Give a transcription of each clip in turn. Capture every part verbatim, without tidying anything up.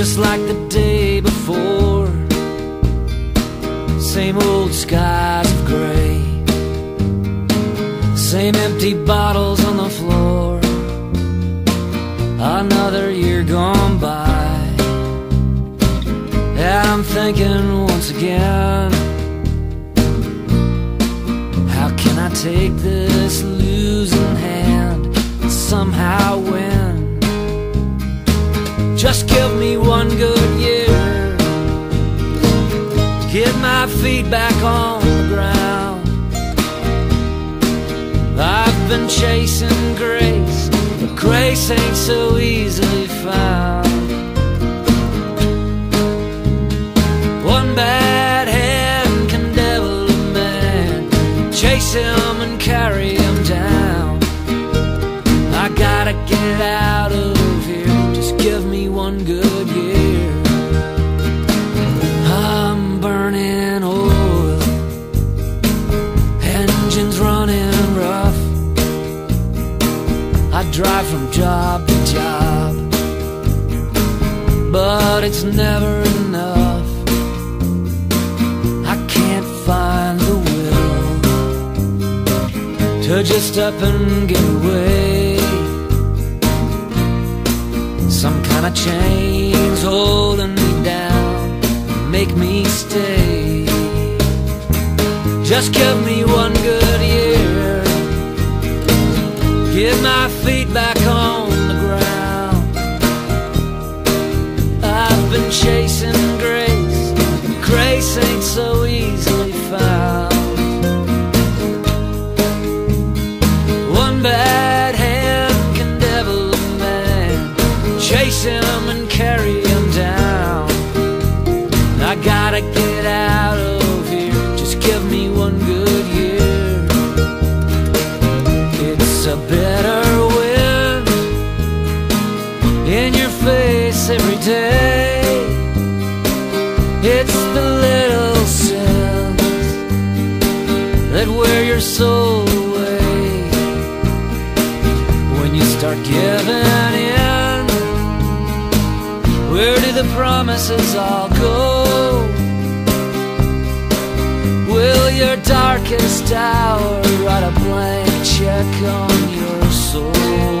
just like the day before. Same old skies of gray, same empty bottles on the floor. Another year gone by. Yeah, I'm thinking once again, how can I take this losing hand and somehow win? Just give me one good year to get my feet back on the ground. I've been chasing grace, but grace ain't so easily found. One bad hand can devil a man, chase him and carry him down. I gotta get out of here, just give me one good year. I'm burning oil, engines running rough. I drive from job to job, but it's never enough. I can't find the will to just up and get away. Some kind of chains holding me down, make me stay. Just give me one good year, get my feet back on the ground. I've been chasing grace, but grace ain't so easily found. One bad hand can devil a man, chase him and carry him down. I gotta get out of here, just give me one good year. It's a bitter wind in your face every day. It's the little sins that wear your soul away. When you start giving in, where do the promises all go? Will your darkest hour write a blank check on your soul?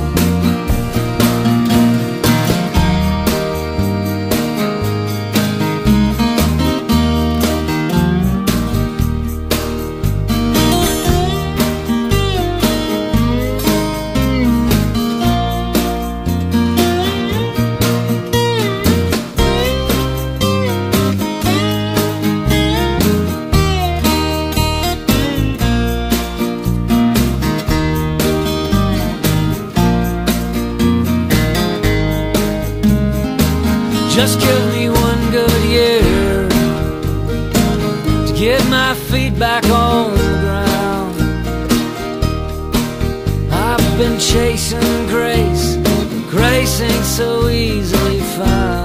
Just give me one good year to get my feet back on the ground. I've been chasing grace, but grace ain't so easily found.